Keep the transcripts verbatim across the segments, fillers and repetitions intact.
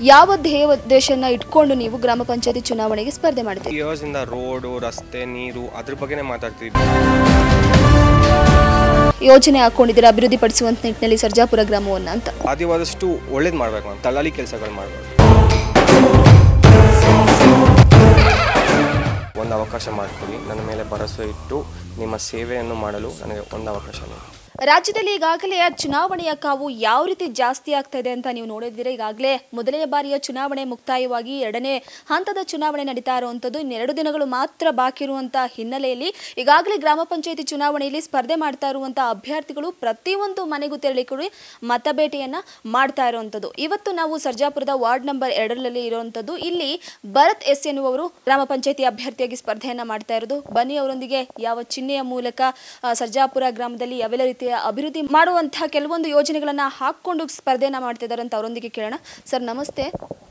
ಯಾವ ಧ್ಯೇಯೋದ್ದೇಶನ ಇಟ್ಕೊಂಡು ನೀವು ಗ್ರಾಮ ಪಂಚಾಯತಿ ಚುನಾವಣೆಗೆ ಸ್ಪರ್ಧೆ ಮಾಡ್ತೀರಿ? ಇಯರ್ಸ್ ಇಂದ ರೋಡ್, ರಸ್ತೆ, ನೀರು ಅದ್ರ ಬಗ್ಗೆನೇ ಮಾತಾಡ್ತೀವಿ. ಯೋಜನೆ ಹಾಕೊಂಡಿದ್ದೀರಾ ಅಭಿವೃದ್ಧಿ ಪಡಿಸುವಂತ ನಿಟ್ಟಿನಲ್ಲಿ ಸರ್ಜಾಪುರ ಗ್ರಾಮವನ್ನ ಅಂತ. ಸಾಧ್ಯವಾದಷ್ಟು ಒಳ್ಳೇದು ಮಾಡಬೇಕು ಅಂತ, ದಳ್ಳಾಲಿ ಕೆಲಸಗಳು ಮಾಡಬೇಕು. ಒಂದು ಅವಕಾಶ ಮಾಡಿಕೊಡಿ, ನನ್ನ ಮೇಲೆ ಭರವಸೆ ಇಟ್ಟು ನಿಮ್ಮ ಸೇವೆಯನ್ನು ಮಾಡಲು ನನಗೆ ಒಂದು ಅವಕಾಶ ನೀಡಿ. ರಾಜ್ಯದಲ್ಲಿ ಈಗಾಗಲೇ ಚುನಾವಣೆಯ ಕಾವು ಯಾವ ರೀತಿ ಜಾಸ್ತಿ ಆಗ್ತಾ ಇದೆ ಅಂತ ನೀವು ನೋಡಿದ್ದೀರಾ. ಈಗಾಗಲೇ ಮೊದಲನೇ ಬಾರಿಯ ಚುನಾವಣೆ ಮುಕ್ತಾಯವಾಗಿ ಎರಡನೇ ಹಂತದ ಚುನಾವಣೆ ನಡೀತಾ ಇರುವಂಥದ್ದು ಇನ್ನೆರಡು ದಿನಗಳು ಮಾತ್ರ ಬಾಕಿ ಇರುವಂತಹ ಹಿನ್ನೆಲೆಯಲ್ಲಿ ಈಗಾಗಲೇ ಗ್ರಾಮ ಪಂಚಾಯತಿ ಚುನಾವಣೆಯಲ್ಲಿ ಸ್ಪರ್ಧೆ ಮಾಡ್ತಾ ಇರುವಂತಹ ಅಭ್ಯರ್ಥಿಗಳು ಪ್ರತಿಯೊಂದು ಮನೆಗೂ ತೆರಳಿ ಕೂಡ ಮತಬೇಟೆಯನ್ನ ಮಾಡ್ತಾ ಇರುವಂಥದ್ದು. ಇವತ್ತು ನಾವು ಸರ್ಜಾಪುರದ ವಾರ್ಡ್ ನಂಬರ್ ಎರಡರಲ್ಲಿ ಇರುವಂಥದ್ದು. ಇಲ್ಲಿ ಭರತ್ ಎಸ್ ಎನ್ನುವರು ಗ್ರಾಮ ಪಂಚಾಯತಿ ಅಭ್ಯರ್ಥಿಯಾಗಿ ಸ್ಪರ್ಧೆಯನ್ನ ಮಾಡ್ತಾ ಇರೋದು. ಬನ್ನಿ ಅವರೊಂದಿಗೆ ಯಾವ ಚಿಹ್ನೆಯ ಮೂಲಕ ಸರ್ಜಾಪುರ ಗ್ರಾಮದಲ್ಲಿ ಯಾವೆಲ್ಲ ರೀತಿಯ ಅಭಿವೃದ್ಧಿ ಮಾಡುವಂತಹ ಕೆಲವೊಂದು ಯೋಜನೆಗಳನ್ನ ಹಾಕೊಂಡು ಸ್ಪರ್ಧೆಯನ್ನ ಮಾಡ್ತಿದ್ದಾರೆ ಅಂತ ಅವರೊಂದಿಗೆ ಕೇಳೋಣ. ಸರ್ ನಮಸ್ತೆ.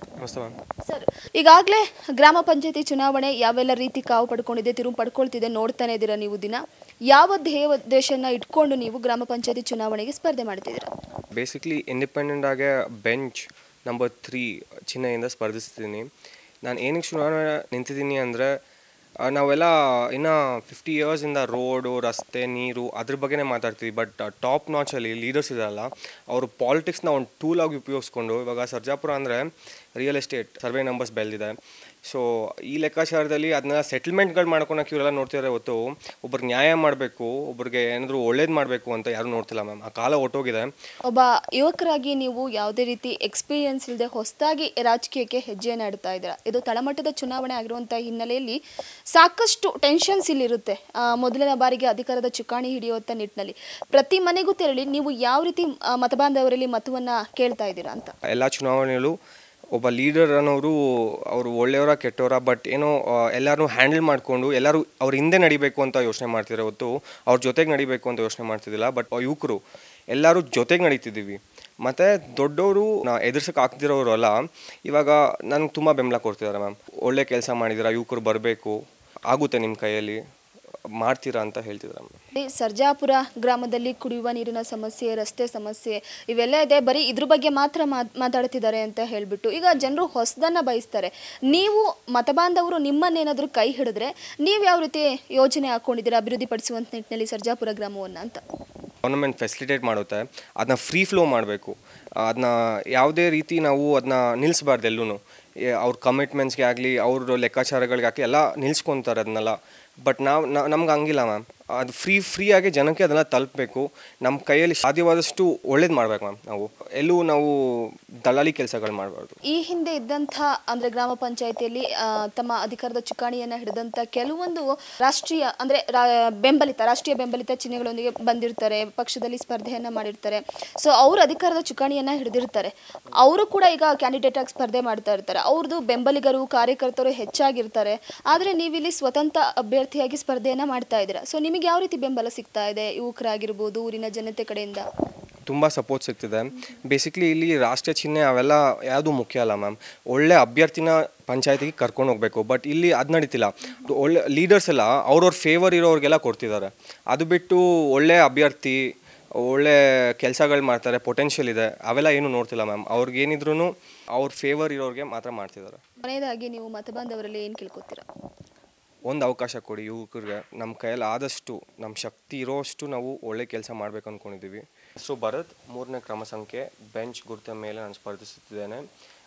ಸರ್, ಈಗಾಗಲೇ ಗ್ರಾಮ ಪಂಚಾಯತಿ ಚುನಾವಣೆ ಯಾವೆಲ್ಲ ರೀತಿ ಕಾವು ಪಡ್ಕೊಂಡಿದೆ, ತಿರುವು ಪಡ್ಕೊಳ್ತಿದೆ, ನೋಡ್ತಾನೆ ಇದ್ದೀರಾ ನೀವು ದಿನ. ಯಾವ ಧ್ಯೇಯೋದ್ದೇಶನ ಇಟ್ಕೊಂಡು ನೀವು ಗ್ರಾಮ ಪಂಚಾಯತಿ ಚುನಾವಣೆಗೆ ಸ್ಪರ್ಧೆ ಮಾಡ್ತಿದ್ದೀರಾ? ಬೇಸಿಕ್ಲಿ ಇಂಡಿಪೆಂಡೆಂಟ್ ಆಗಿ ಬೆಂಚ್ ನಂಬರ್ ತ್ರೀ ಚಿಹ್ನೆಯಿಂದ ಸ್ಪರ್ಧಿಸ್ತೀನಿ. ನಾನು ಏನಕ್ಕೆ ಚುನಾವಣೆ ನಿಂತಿದ್ದೀನಿ ಅಂದರೆ, ನಾವೆಲ್ಲ ಇನ್ನು ಫಿಫ್ಟಿ ಇಯರ್ಸಿಂದ ರೋಡು, ರಸ್ತೆ, ನೀರು ಅದ್ರ ಬಗ್ಗೆನೇ ಮಾತಾಡ್ತೀವಿ. ಬಟ್ ಟಾಪ್ ನಾಚಲ್ಲಿ ಲೀಡರ್ಸ್ ಇದಾರಲ್ಲ, ಅವರು ಪಾಲಿಟಿಕ್ಸ್ನ ಒಂದು ಟೂಲ್ ಆಗಿ ಉಪಯೋಗಿಸ್ಕೊಂಡು, ಇವಾಗ ಸರ್ಜಾಪುರ ಅಂದರೆ ರಿಯಲ್ ಎಸ್ಟೇಟ್ ಸರ್ವೆ ನಂಬರ್ಸ್ ಬೆಳೆದಿದೆ. ಸೊ ಈ ಲೆಕ್ಕಾಚಾರದಲ್ಲಿ ಅದನ್ನೆಲ್ಲ ಸೆಟಲ್ಮೆಂಟ್ಗಳು ಮಾಡ್ಕೊಳಕ್ಕೆ ಇವರೆಲ್ಲ ನೋಡ್ತಿದ್ದಾರೆ ಹೊತ್ತು ಒಬ್ರಿಗೆ ನ್ಯಾಯ ಮಾಡಬೇಕು, ಒಬ್ರಿಗೆ ಏನಾದರೂ ಒಳ್ಳೇದು ಮಾಡಬೇಕು ಅಂತ ಯಾರು ನೋಡ್ತಿಲ್ಲ ಮ್ಯಾಮ್. ಆ ಕಾಲ ಹೊಟ್ಟೋಗಿದೆ. ಒಬ್ಬ ಯುವಕರಾಗಿ ನೀವು ಯಾವುದೇ ರೀತಿ ಎಕ್ಸ್ಪೀರಿಯನ್ಸ್ ಇಲ್ಲದೆ ಹೊಸದಾಗಿ ರಾಜಕೀಯಕ್ಕೆ ಹೆಜ್ಜೆಯನ್ನು ಇಡ್ತಾ ಇದ್ದೀರಾ. ಇದು ತಳಮಟ್ಟದ ಚುನಾವಣೆ ಆಗಿರುವಂಥ ಹಿನ್ನೆಲೆಯಲ್ಲಿ ಸಾಕಷ್ಟು ಟೆನ್ಷನ್ಸ್ ಇಲ್ಲಿರುತ್ತೆ. ಮೊದಲನೇ ಬಾರಿಗೆ ಅಧಿಕಾರದ ಚುಕ್ಕಾಣಿ ಹಿಡಿಯುವಂಥ ನಿಟ್ಟಿನಲ್ಲಿ ಪ್ರತಿ ಮನೆಗೂ ತೆರಳಿ ನೀವು ಯಾವ ರೀತಿ ಮತಬಾಂಧವರಲ್ಲಿ ಮತವನ್ನು ಕೇಳ್ತಾ ಇದ್ದೀರಾ ಅಂತ? ಎಲ್ಲ ಚುನಾವಣೆಯಲ್ಲೂ ಒಬ್ಬ ಲೀಡರ್ ಅನ್ನೋರು ಅವರು ಒಳ್ಳೆಯವರ ಕೆಟ್ಟವರ, ಬಟ್ ಏನೋ ಎಲ್ಲರೂ ಹ್ಯಾಂಡಲ್ ಮಾಡಿಕೊಂಡು ಎಲ್ಲರೂ ಅವ್ರ ಹಿಂದೆ ನಡಿಬೇಕು ಅಂತ ಯೋಚನೆ ಮಾಡ್ತಿದ್ದಾರೆ ಹೊತ್ತು ಅವ್ರ ಜೊತೆಗೆ ನಡಿಬೇಕು ಅಂತ ಯೋಚನೆ ಮಾಡ್ತಿದ್ದಿಲ್ಲ. ಬಟ್ ಯುವಕರು ಎಲ್ಲರೂ ಜೊತೆಗೆ ನಡೀತಿದ್ದೀವಿ. ಮತ್ತು ದೊಡ್ಡವರು ನಾ ಎದುರ್ಸಕ್ಕೆ ಆಗ್ತಿರೋರು ಅಲ್ಲ, ಇವಾಗ ನನಗೆ ತುಂಬ ಬೆಂಬಲ ಕೊಡ್ತಿದ್ದಾರೆ ಮ್ಯಾಮ್. ಒಳ್ಳೆ ಕೆಲಸ ಮಾಡಿದ್ದೀರಾ, ಯುವಕರು ಬರಬೇಕು, ಆಗುತ್ತೆ ನಿಮ್ಮ ಕೈಯಲ್ಲಿ, ಮಾಡ್ತೀರಾ ಅಂತ ಹೇಳ್ತಿದ್ದಾರೆ ಮ್ಯಾಮ್. ಸರ್ಜಾಪುರ ಗ್ರಾಮದಲ್ಲಿ ಕುಡಿಯುವ ನೀರಿನ ಸಮಸ್ಯೆ, ರಸ್ತೆ ಸಮಸ್ಯೆ ಇವೆಲ್ಲ ಇದೆ. ಬರೀ ಇದ್ರ ಬಗ್ಗೆ ಮಾತ್ರ ಮಾತಾಡ್ತಿದ್ದಾರೆ ಅಂತ ಹೇಳಿಬಿಟ್ಟು ಈಗ ಜನರು ಹೊಸದನ್ನು ಬಯಸ್ತಾರೆ. ನೀವು ಮತಬಾಂಧವರು ನಿಮ್ಮನ್ನೇನಾದರೂ ಕೈ ಹಿಡಿದ್ರೆ ನೀವು ಯಾವ ರೀತಿ ಯೋಜನೆ ಹಾಕ್ಕೊಂಡಿದ್ದೀರಾ ಅಭಿವೃದ್ಧಿ ಪಡಿಸುವಂಥ ನಿಟ್ಟಿನಲ್ಲಿ ಸರ್ಜಾಪುರ ಗ್ರಾಮವನ್ನು ಅಂತ? ಗೌರ್ಮೆಂಟ್ ಫೆಸಿಲಿಟೇಟ್ ಮಾಡುತ್ತೆ, ಅದನ್ನ ಫ್ರೀ ಫ್ಲೋ ಮಾಡಬೇಕು. ಅದನ್ನ ಯಾವುದೇ ರೀತಿ ನಾವು ಅದನ್ನ ನಿಲ್ಲಿಸಬಾರ್ದು. ಎಲ್ಲೂ ಅವ್ರ ಕಮಿಟ್ಮೆಂಟ್ಸ್ಗೆ ಆಗಲಿ ಅವ್ರ ಲೆಕ್ಕಾಚಾರಗಳಿಗಾಗಲಿ ಎಲ್ಲ ನಿಲ್ಸ್ಕೊತಾರೆ ಅದನ್ನೆಲ್ಲ. ಬಟ್ ನಾವು ನಮ್ಗೆ ಹಂಗಿಲ್ಲ ಮ್ಯಾಮ್. ಅದು ಫ್ರೀ ಫ್ರೀಯಾಗಿ ಜನಕ್ಕೆ ಅದನ್ನು ತಲುಪಬೇಕು. ನಮ್ಮ ಕೈಯಲ್ಲಿ ಸಾಧ್ಯವಾದಷ್ಟು ಒಳ್ಳೇದು ಮಾಡ್ಬೇಕು ಮ್ಯಾಮ್. ನಾವು ಎಲ್ಲೂ ನಾವು ದಳ್ಳಾಲಿ ಕೆಲಸಗಳು ಮಾಡಬಾರ್ದು. ಈ ಹಿಂದೆ ಇದ್ದಂಥ ಅಂದರೆ ಗ್ರಾಮ ಪಂಚಾಯಿತಿಯಲ್ಲಿ ತಮ್ಮ ಅಧಿಕಾರದ ಚುಕ್ಕಾಣಿಯನ್ನು ಹಿಡಿದಂಥ ಕೆಲವೊಂದು ರಾಷ್ಟ್ರೀಯ ಅಂದರೆ ಬೆಂಬಲಿತ ರಾಷ್ಟ್ರೀಯ ಬೆಂಬಲಿತ ಚಿಹ್ನೆಗಳೊಂದಿಗೆ ಬಂದಿರ್ತಾರೆ, ಪಕ್ಷದಲ್ಲಿ ಸ್ಪರ್ಧೆಯನ್ನು ಮಾಡಿರ್ತಾರೆ. ಸೊ ಅವರು ಅಧಿಕಾರದ ಚುಕ್ಕಾಣಿಯನ್ನು ಹಿಡಿದಿರ್ತಾರೆ. ಅವರು ಕೂಡ ಈಗ ಕ್ಯಾಂಡಿಡೇಟ್ ಆಗಿ ಸ್ಪರ್ಧೆ ಮಾಡ್ತಾ ಇರ್ತಾರೆ. ಅವ್ರದ್ದು ಬೆಂಬಲಿಗರು, ಕಾರ್ಯಕರ್ತರು ಹೆಚ್ಚಾಗಿರ್ತಾರೆ. ಆದರೆ ನೀವಿಲ್ಲಿ ಸ್ವತಂತ್ರ ಅಭ್ಯರ್ಥಿಯಾಗಿ ಸ್ಪರ್ಧೆಯನ್ನು ಮಾಡ್ತಾ ಇದ್ದೀರಾ. ಸೊ ನಿಮಗೆ ಯಾವ ರೀತಿ ಬೆಂಬಲ ಸಿಗ್ತಾ ಇದೆ ಯುವಕರಾಗಿರ್ಬೋದು, ಊರಿನ ಜನತೆ ಕಡೆಯಿಂದ? ತುಂಬ ಸಪೋರ್ಟ್ ಸಿಗ್ತಿದೆ. ಬೇಸಿಕ್ಲಿ ಇಲ್ಲಿ ರಾಷ್ಟ್ರೀಯ ಚಿಹ್ನೆ ಅವೆಲ್ಲ ಯಾವುದು ಮುಖ್ಯ ಅಲ್ಲ ಮ್ಯಾಮ್. ಒಳ್ಳೆ ಅಭ್ಯರ್ಥಿನ ಪಂಚಾಯತಿಗೆ ಕರ್ಕೊಂಡು ಹೋಗಬೇಕು. ಬಟ್ ಇಲ್ಲಿ ಅದು ನಡೀತಿಲ್ಲ. ಒಳ್ಳೆ ಲೀಡರ್ಸ್ ಎಲ್ಲ ಅವ್ರವ್ರ ಫೇವರ್ ಇರೋರಿಗೆಲ್ಲ ಕೊಡ್ತಿದ್ದಾರೆ. ಅದು ಬಿಟ್ಟು ಒಳ್ಳೆ ಅಭ್ಯರ್ಥಿ ಒಳ್ಳೆ ಕೆಲಸಗಳು ಮಾಡ್ತಾರೆ, ಪೊಟೆನ್ಷಿಯಲ್ ಇದೆ, ಅವೆಲ್ಲ ಏನು ನೋಡ್ತಿಲ್ಲ ಮ್ಯಾಮ್. ಅವ್ರಿಗೇನಿದ್ರು ಅವ್ರ ಫೇವರ್ ಇರೋರಿಗೆ ಮಾತ್ರ ಮಾಡ್ತಿದ್ದಾರೆ. ಕೊನೆಯದಾಗಿ ನೀವು ಮತಬಾಂಧವರಲ್ಲಿ ಏನು ಕೇಳ್ಕೊತೀರಾ? ಒಂದು ಅವಕಾಶ ಕೊಡಿ ಯುವಕರಿಗೆ. ನಮ್ಮ ಕೈಯಲ್ಲಿ ಆದಷ್ಟು ನಮ್ಮ ಶಕ್ತಿ ಇರೋಷ್ಟು ನಾವು ಒಳ್ಳೆ ಕೆಲಸ ಮಾಡಬೇಕು ಅಂದ್ಕೊಂಡಿದ್ದೀವಿ. ಹೆಸರು ಭರತ್, ಮೂರನೇ ಕ್ರಮ ಸಂಖ್ಯೆ, ಬೆಂಚ್ ಗುರುತ ಮೇಲೆ ನಾನು ಸ್ಪರ್ಧಿಸುತ್ತಿದ್ದೇನೆ.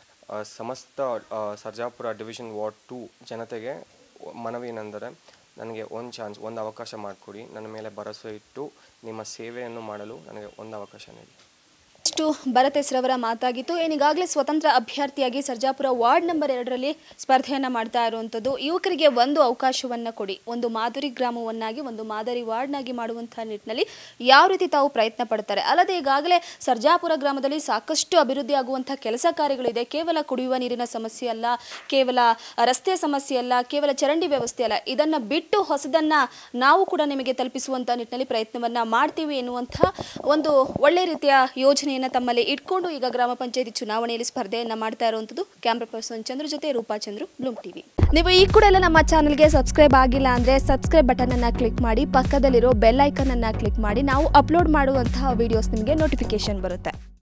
ಸಮಸ್ತ ಸರ್ಜಾಪುರ ಡಿವಿಷನ್ ವಾರ್ಡ್ ಟು ಜನತೆಗೆ ಮನವಿ ಏನೆಂದರೆ, ನನಗೆ ಒಂದು ಚಾನ್ಸ್, ಒಂದು ಅವಕಾಶ ಮಾಡಿಕೊಡಿ. ನನ್ನ ಮೇಲೆ ಭರವಸೆ ಇಟ್ಟು ನಿಮ್ಮ ಸೇವೆಯನ್ನು ಮಾಡಲು ನನಗೆ ಒಂದು ಅವಕಾಶ ನೀಡಿ. ಇಷ್ಟು ಭರತ್ ಹೆಸರವರ ಮಾತಾಗಿತ್ತು. ಏನಿಗಾಗಲೇ ಸ್ವತಂತ್ರ ಅಭ್ಯರ್ಥಿಯಾಗಿ ಸರ್ಜಾಪುರ ವಾರ್ಡ್ ನಂಬರ್ ಎರಡರಲ್ಲಿ ಸ್ಪರ್ಧೆಯನ್ನು ಮಾಡ್ತಾ ಇರುವಂಥದ್ದು. ಯುವಕರಿಗೆ ಒಂದು ಅವಕಾಶವನ್ನು ಕೊಡಿ, ಒಂದು ಮಾದರಿ ಗ್ರಾಮವನ್ನಾಗಿ, ಒಂದು ಮಾದರಿ ವಾರ್ಡ್ನಾಗಿ ಮಾಡುವಂಥ ನಿಟ್ಟಿನಲ್ಲಿ ಯಾವ ರೀತಿ ತಾವು ಪ್ರಯತ್ನ ಪಡ್ತಾರೆ. ಅಲ್ಲದೆ ಈಗಾಗಲೇ ಸರ್ಜಾಪುರ ಗ್ರಾಮದಲ್ಲಿ ಸಾಕಷ್ಟು ಅಭಿವೃದ್ಧಿ ಆಗುವಂಥ ಕೆಲಸ ಕಾರ್ಯಗಳಿದೆ. ಕೇವಲ ಕುಡಿಯುವ ನೀರಿನ ಸಮಸ್ಯೆ ಅಲ್ಲ, ಕೇವಲ ರಸ್ತೆ ಸಮಸ್ಯೆ ಅಲ್ಲ, ಕೇವಲ ಚರಂಡಿ ವ್ಯವಸ್ಥೆ ಅಲ್ಲ. ಇದನ್ನು ಬಿಟ್ಟು ಹೊಸದನ್ನು ನಾವು ಕೂಡ ನಿಮಗೆ ತಲುಪಿಸುವಂಥ ನಿಟ್ಟಿನಲ್ಲಿ ಪ್ರಯತ್ನವನ್ನು ಮಾಡ್ತೀವಿ ಎನ್ನುವಂಥ ಒಂದು ಒಳ್ಳೆ ರೀತಿಯ ಯೋಜನೆಯನ್ನು ತಮ್ಮಲ್ಲಿ ಇಟ್ಕೊಂಡು ಈಗ ಗ್ರಾಮ ಪಂಚಾಯತಿ ಚುನಾವಣೆಯಲ್ಲಿ ಸ್ಪರ್ಧೆಯನ್ನ ಮಾಡ್ತಾ ಇರುವಂತದ್ದು. ಕ್ಯಾಮ್ರಾ ಪರ್ಸನ್ ಚಂದ್ರ ಜೊತೆ ರೂಪಾ ಚಂದ್ರು, ಬ್ಲೂಮ್ ಟಿವಿ. ನೀವು ಈ ಕೂಡ ಎಲ್ಲ ನಮ್ಮ ಚಾನೆಲ್ಗೆ ಸಬ್ಸ್ಕ್ರೈಬ್ ಆಗಿಲ್ಲ ಅಂದ್ರೆ ಸಬ್ಸ್ಕ್ರೈಬ್ ಬಟನ್ ಅನ್ನ ಕ್ಲಿಕ್ ಮಾಡಿ, ಪಕ್ಕದಲ್ಲಿರೋ ಬೆಲ್ ಐಕನ್ ಅನ್ನ ಕ್ಲಿಕ್ ಮಾಡಿ. ನಾವು ಅಪ್ಲೋಡ್ ಮಾಡುವಂತಹ ವಿಡಿಯೋಸ್ ನಿಮಗೆ ನೋಟಿಫಿಕೇಶನ್ ಬರುತ್ತೆ.